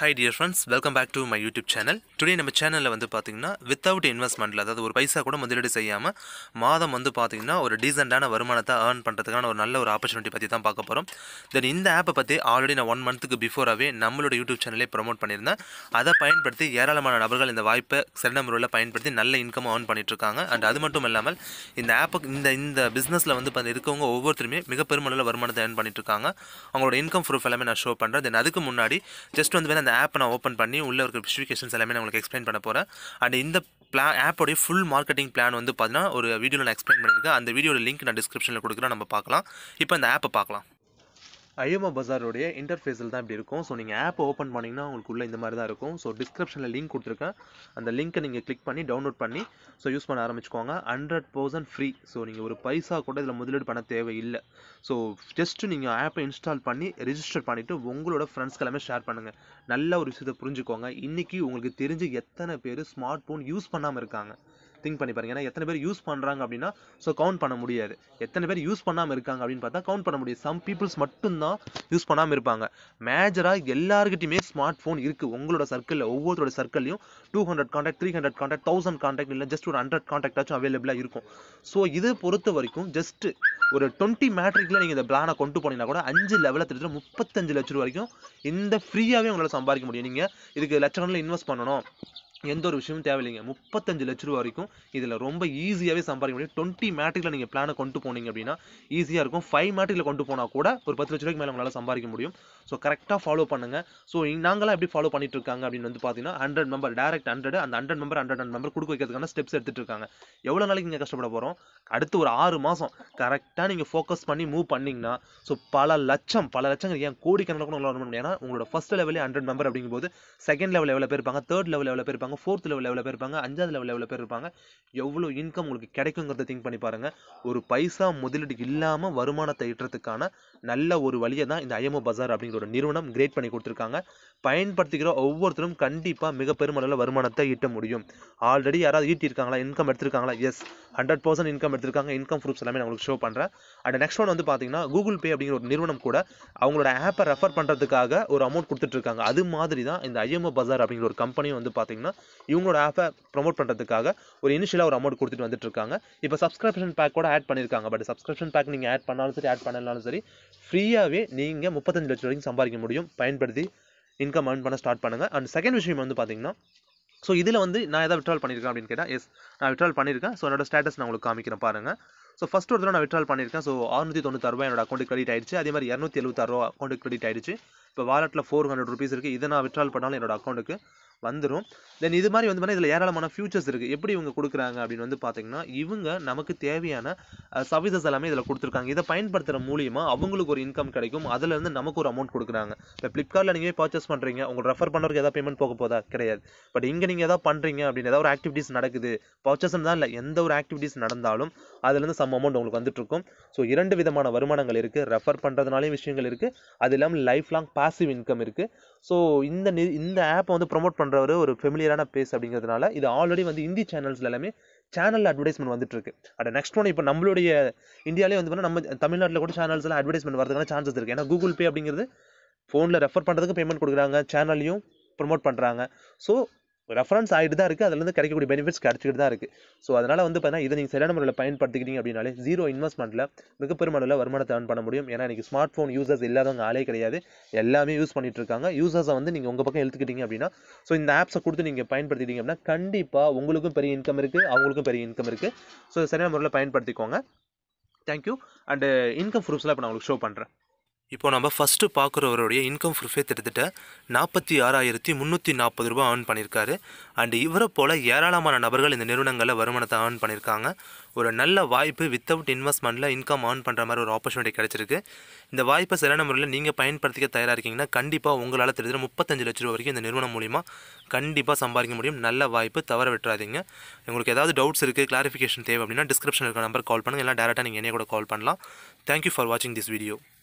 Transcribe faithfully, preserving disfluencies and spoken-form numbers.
Hi dear friends, welcome back to my YouTube channel. Today நம்ம சேனல்ல வந்து பாத்தீங்கன்னா without investmentல அதாவது ஒரு பைசா கூட முதலீடு செய்யாம மாதம் வந்து பாத்தீங்கன்னா ஒரு டீசன்ட்டான வருமானத்தை earn பண்றதுக்கான ஒரு நல்ல ஒரு opportunity பத்தி தான் பார்க்க போறோம். தென் இந்த ஆப் பத்தி ஆல்ரெடி நான் one monthக்கு பிஃபோராவே நம்மளோட YouTube சேனல்லே ப்ரோமோட் பண்ணிருந்தேன். அதை பயன்படுத்தி ஏராளமான நபர்கள் இந்த வாய்ப்பை சிறந்த முறையில் பயன்படுத்தி நல்ல இன்கம் earn பண்ணிட்டு இருக்காங்க. அண்ட் அது மட்டும் இல்லாமல் இந்த ஆப்புக்கு இந்த இந்த பிசினஸ்ல வந்து இருக்கவங்க ஒவ்வொருத்தருமே மிக பெருமளவில் வருமானத்தை earn பண்ணிட்டு இருக்காங்க. அவங்களோட இன்கம் ப்ரூஃப் எல்லாமே நான் ஷோ பண்றேன். தென் அதுக்கு முன்னாடி ஜஸ்ட் வந்து அந்த ஆப் நான் ஓப்பன் பண்ணி உள்ள இருக்க ஸ்பெசிஃபிகேஷன்ஸ் எல்லாமே நான் உங்களுக்கு எக்ஸ்பிளைன் பண்ண போறேன். அண்ட் இந்த பிளான் ஆப்போடைய ஃபுல் மார்க்கெட்டிங் பிளான் வந்து பார்த்தீங்கன்னா ஒரு வீடியோவில் நான் எக்ஸ்பிளைன் பண்ணியிருக்கேன். அந்த வீடியோட லிங்க் நான் டிஸ்கிரிப்ஷனில் கொடுக்குறேன், நம்ம பார்க்கலாம். இப்போ இந்த ஆப்பை பார்க்கலாம். ஐஎம்ஓ பஜாரோடைய இன்டர்ஃபேஸில் தான் இப்படி இருக்கும். ஸோ நீங்கள் ஆப் ஓப்பன் பண்ணிங்கன்னா உங்களுக்கு உள்ள இந்த மாதிரி தான் இருக்கும். ஸோ டிஸ்கிரிப்ஷனில் லிங்க் கொடுத்துருக்கேன். அந்த லிங்க்கை நீங்கள் கிளிக் பண்ணி டவுன்லோட் பண்ணி ஸோ யூஸ் பண்ண ஆரம்பிச்சுக்கோங்க. Hundred percent free. ஸோ நீங்கள் ஒரு பைசா கூட இதில் முதலீடு பண்ண தேவையில்லை. ஸோ ஜஸ்ட்டு நீங்கள் ஆப்பை இன்ஸ்டால் பண்ணி ரெஜிஸ்டர் பண்ணிவிட்டு உங்களோட ஃப்ரெண்ட்ஸ்க்கு எல்லாமே ஷேர் பண்ணுங்கள். நல்ல ஒரு விஷயத்தை புரிஞ்சுக்கோங்க. இன்றைக்கி உங்களுக்கு தெரிஞ்சு எத்தனை பேர் ஸ்மார்ட் ஃபோன் யூஸ் பண்ணாமல் இருக்காங்க திங்க் பண்ணி பாருங்க. ஏன்னா எத்தனை பேர் யூஸ் பண்ணுறாங்க அப்படின்னா ஸோ கவுண்ட் பண்ண முடியாது. எத்தனை பேர் யூஸ் பண்ணாமல் இருக்காங்க அப்படின்னு பார்த்தா கவுண்ட் பண்ண முடியாது. சம் பீப்புள்ஸ் மட்டும்தான் யூஸ் பண்ணாமல் இருப்பாங்க. மேஜராக எல்லாருக்கிட்டையுமே ஸ்மார்ட் ஃபோன் இருக்குது. உங்களோட சர்க்கிளில் ஒவ்வொருத்தரோட சர்க்கிள்லையும் two hundred contact three hundred contact thousand contact இல்லை ஜஸ்ட் ஒரு ஹண்ட்ரட் கான்டாக்டாச்சும் அவைலபிளாக இருக்கும். ஸோ இதை பொறுத்த வரைக்கும் ஜஸ்ட் ஒரு டுவெண்ட்டி மேட்ரிக்கில் நீங்கள் இந்த பிளானை கொண்டு போனீங்கன்னா கூட அஞ்சு லெவலில் திட்ட முப்பத்தஞ்சு லட்சம் ரூபா வரைக்கும் இந்த ஃப்ரீயாகவே உங்களால் சம்பாதிக்க முடியும். நீங்கள் இதுக்கு லட்சக்கணக்கில் இன்வெஸ்ட் பண்ணணும், எந்த ஒரு விஷயமும் தேவையில்லைங்க. முப்பத்தஞ்சு லட்ச ரூபா வரைக்கும் இதில் ரொம்ப ஈஸியாகவே சம்பாதிக்க முடியும். டுவெண்ட்டி மேட்ரிக்கில் நீங்கள் பிளானை கொண்டு போனீங்க அப்படின்னா ஈஸியாக இருக்கும். ஃபைவ் மேட்ரிக்கில் கொண்டு போனால் கூட ஒரு பத்து லட்ச ரூபாய்க்கு மேலே உங்களால் சம்பாதிக்க முடியும். ஸோ கரெக்டாக ஃபாலோ பண்ணுங்கள். ஸோ நாங்களாம் எப்படி ஃபாலோ பண்ணிட்டு இருக்காங்க அப்படின்னு வந்து பார்த்தீங்கன்னா ஹண்ட்ரட் மெம்பர் டேரக்ட் ஹண்ட்ரட் அந்த hundred member hundred hundred member கொடுக்க வைக்கிறதுக்கான ஸ்டெப்ஸ் எடுத்துட்டு இருக்காங்க. எவ்வளோ நாளைக்கு நீங்கள் கஷ்டப்பட போகிறோம்? அடுத்து ஒரு ஆறு மாதம் கரெக்டாக நீங்கள் ஃபோக்கஸ் பண்ணி மூவ் பண்ணிங்கன்னா ஸோ பல லட்சம் பல லட்சங்கள் ஏன் கோடிக்கணக்கில் கூட உங்களால் முடியும். ஏன்னா உங்களோட ஃபர்ஸ்ட் லெவலே ஹண்ட்ரட் மெம்பர் அப்படிங்கும்போது செகண்ட் லெவல் எவ்வளோ பேர் இருப்பாங்க, தேர்ட் லெவல் எவ்வளோ பேர் இருப்பாங்க, ஃபோர்த் லெவல் எவ்வளோ பேர் இருப்பாங்க, அஞ்சாவது லெவல் எவ்வளோ பேர் இருப்பாங்க, எவ்வளோ இன்கம் உங்களுக்கு கிடைக்குங்கிறத திங்க் பண்ணி பாருங்க. ஒரு பைசா முதலீடு இல்லாம வருமானத்தை ஈட்டுறதுக்கான நல்ல ஒரு வழியை தான் இந்த ஐஎம்ஓ பஜார் அப்படிங்கிற ஒரு நிறுவனம் கிரியேட் பண்ணி கொடுத்துருக்காங்க. பயன்படுத்திக்கிற ஒவ்வொருத்தரும் கண்டிப்பா மிக பெருமளவில் வருமானத்தை ஈட்ட முடியும். ஆல்ரெடி யாராவது ஈட்டி இருக்காங்களா, இன்கம் எடுத்திருக்காங்களா? எஸ், ஹண்ட்ரட் பர்சன்ட் இன்கம் எடுத்திருக்காங்க. இன்கம் ப்ரூஃப்ஸ் எல்லாமே நான் உங்களுக்கு ஷோ பண்றேன். அண்ட் நெக்ஸ்ட் ஒன் வந்து பாத்தீங்கன்னா கூகுள் பே அப்படிங்கிற ஒரு நிறுவனம் கூட அவங்களோட ஆப்பை ரெஃபர் பண்றதுக்காக ஒரு அமௌண்ட் கொடுத்துட்டு இருக்காங்க. அது மாதிரி தான் இந்த ஐஎம்ஓ பஜார் அப்படிங்கிற ஒரு கம்பெனி வந்து பாத்தீங்கன்னா இவங்களோட ஆப்பை ப்ரொமோட் பண்றதுக்காக ஒரு இனிஷியலா ஒரு அமௌண்ட் கொடுத்துட்டு வந்துட்டு இருக்காங்க. இப்போ சப்ஸ்கிரிப்ஷன் பேக் கூட ஆட் பண்ணிருக்காங்க. பட் சப்ஸ்கிரிப்ஷன் பேக் நீங்க ஆட் பண்ணாலும் சரி ஆட் பண்ணலாலும் சரி ஃப்ரீயாவே நீங்க முப்பத்தஞ்சு லட்சம் வரைக்கும் சம்பாதிக்க முடியும். பயன்படுத்தி இன்கம் earn பண்ண ஸ்டார்ட் பண்ணுங்க. அண்ட் செகண்ட் விஷயம் வந்து பாத்தீங்கன்னா ஸோ இதில் வந்து நான் எதாவது விட்ரால் பண்ணியிருக்கேன் அப்படின்னு கேட்டால் எஸ், நான் விட்ரால் பண்ணியிருக்கேன். ஸோ என்னோட ஸ்டேட்டஸ் நான் உங்களுக்கு காமிக்கிறேன் பாருங்க. ஸோ ஃபர்ஸ்ட் ஒரு தடவை நான் விட்ரால் பண்ணியிருக்கேன். ஸோ அறுநூத்தி தொண்ணூத்தாறு ரூபாய் என்னோட அக்கௌண்ட் கிரெடிட் ஆயிடுச்சு. அதே மாதிரி இரநூத்தி எழுபத்தாறு ரூபா அக்கௌண்ட் கிரெடிட் ஆயிடுச்சு. இப்போ வாலெட்டில் ஃபோர் ஹண்ட்ரட் ருபீஸ் இருக்குது. இதை நான் விட்ரால் பண்ணாலும் என்னோட அக்கௌண்ட்டுக்கு வந்துடும். தென் இது மாதிரி வந்து பார்த்தீங்கன்னா இதில் ஏராளமான ஃபியூச்சர்ஸ் இருக்குது. எப்படி இவங்க கொடுக்குறாங்க அப்படின்னு வந்து பார்த்தீங்கன்னா இவங்க நமக்கு தேவையான சர்வீசஸ் எல்லாமே இதில் கொடுத்துருக்காங்க. இதை பயன்படுத்துகிற மூலியமாக அவங்களுக்கு ஒரு இன்கம் கிடைக்கும். அதுலேருந்து நமக்கு ஒரு அமௌண்ட் கொடுக்குறாங்க. இப்போ ஃப்ளிப்கார்ட்டில் நீங்கள் பர்ச்சேஸ் பண்ணுறீங்க, உங்களுக்கு ரெஃபர் பண்ணுறதுக்கு ஏதாவது பேமெண்ட் போக போதா? கிடையாது. பட் இங்கே நீங்கள் எதாவது பண்ணுறீங்க அப்படின்னு ஏதாவது ஒரு ஆக்டிவிட்டீஸ் நடக்குது, பர்ச்சேஸ் தான் இல்லை, எந்த ஒரு ஆக்டிவிட்டீஸ் நடந்தாலும் அதுலேருந்து சம் அமௌண்ட் உங்களுக்கு வந்துட்டு இருக்கும். ஸோ இரண்டு விதமான வருமானங்கள் இருக்குது. ரெஃபர் பண்ணுறதுனாலையும் விஷயங்கள் இருக்குது, அது இல்லாமல் லைஃப் லாங் பாசிவ் இன்கம் இருக்குது. ஸோ இந்த இந்த ஆப்பை வந்து ப்ரொமோட் பண்ணுறவர் ஒரு ஃபெமிலியரான பேஸ் அப்படிங்கிறதுனால இது ஆல்ரெடி வந்து இந்தி சேனல்ஸ்ல எல்லாமே சேனல் அட்வர்டைஸ்மெண்ட் வந்துட்டு இருக்கு. அட் நெக்ஸ்ட் ஒன் இப்போ நம்மளுடைய இந்தியாவிலே வந்து நம்ம தமிழ்நாட்டில் கூட சேனல்ஸ் எல்லாம் அட்வர்டைஸ்மெண்ட் வரதுக்கான சான்சஸ் இருக்கு. ஏன்னா கூகுள் பே அப்படிங்கிறது ஃபோனில் ரெஃபர் பண்ணுறதுக்கு பேமெண்ட் கொடுக்குறாங்க, சேனல்லையும் ப்ரொமோட் பண்ணுறாங்க. ஸோ ரெஃபரன்ஸ் ஆகிட்டு தான் இருக்குது, அதுலேருந்து கிடைக்கக்கூடிய பெனிஃபிட்ஸ் கிடைச்சிட்டு தான் இருக்குது. ஸோ அதனால் வந்து பார்த்தீங்கன்னா இதை நீங்கள் சரியான முறையில் பயன்படுத்திக்கிட்டீங்க அப்படின்னாலே ஜீரோ இன்வெஸ்ட்மெண்ட்டில் மிக பெருமளவில் வருமானத்தை earn பண்ண முடியும். ஏன்னா இன்றைக்கி ஸ்மார்ட் ஃபோன் யூசர்ஸ் இல்லாதவங்க ஆளே கிடையாது, எல்லாமே யூஸ் பண்ணிட்டு இருக்காங்க. யூசர்ஸை வந்து நீங்கள் உங்கள் பக்கம் எடுத்துக்கிட்டீங்க அப்படின்னா ஸோ இந்த ஆப்ஸை கொடுத்து நீங்கள் பயன்படுத்திட்டீங்க அப்படின்னா கண்டிப்பாக உங்களுக்கும் பெரிய இன்கம் இருக்குது, அவங்களுக்கும் பெரிய இன்கம் இருக்குது. ஸோ சரியான முறையில் பயன்படுத்திக்கோங்க. தேங்க்யூ. அண்டு இன்கம் ப்ரூஃப்ஸ்லாம் இப்போ நான் உங்களுக்கு ஷோ பண்ணுறேன். இப்போ நம்ம ஃபஸ்ட்டு பார்க்குறவருடைய இன்கம் ப்ரூஃபே கிட்டத்தட்ட நாற்பத்தி ஆறாயிரத்தி முந்நூற்றி நாற்பது ரூபா earn பண்ணியிருக்காரு. அண்ட் இவரை போல் ஏராளமான நபர்கள் இந்த நிறுவனங்களில் வருமானத்தை earn பண்ணியிருக்காங்க. ஒரு நல்ல வாய்ப்பு வித்தவுட் இன்வெஸ்ட்மெண்ட்டில் இன்கம் earn பண்ணுற மாதிரி ஒரு ஆப்பர்ச்சுனிட்டி கிடச்சிருக்கு. இந்த வாய்ப்பை சரியான முறையில் நீங்கள் பயன்படுத்திக்க தயாராக இருக்கீங்கன்னா கண்டிப்பாக உங்களால் தெரிஞ்ச முப்பத்தஞ்சு லட்ச ரூபா வரைக்கும் இந்த நிறுவனம் மூலிமா கண்டிப்பாக சம்பாதிக்க முடியும். நல்ல வாய்ப்பு, தவற விட்டுறாதீங்க. உங்களுக்கு ஏதாவது டவுட்ஸ் இருக்குது, கிளாரிஃபிகேஷன் தேவை அப்படின்னா டிஸ்கிரிப்ஷனில் இருக்க நம்பர் கால் பண்ணுங்கள், இல்லை டேரெக்டாக நீங்கள் என்னைய கூட கால் பண்ணலாம். தேங்க்யூ ஃபார் வாட்சிங் திஸ் வீடியோ.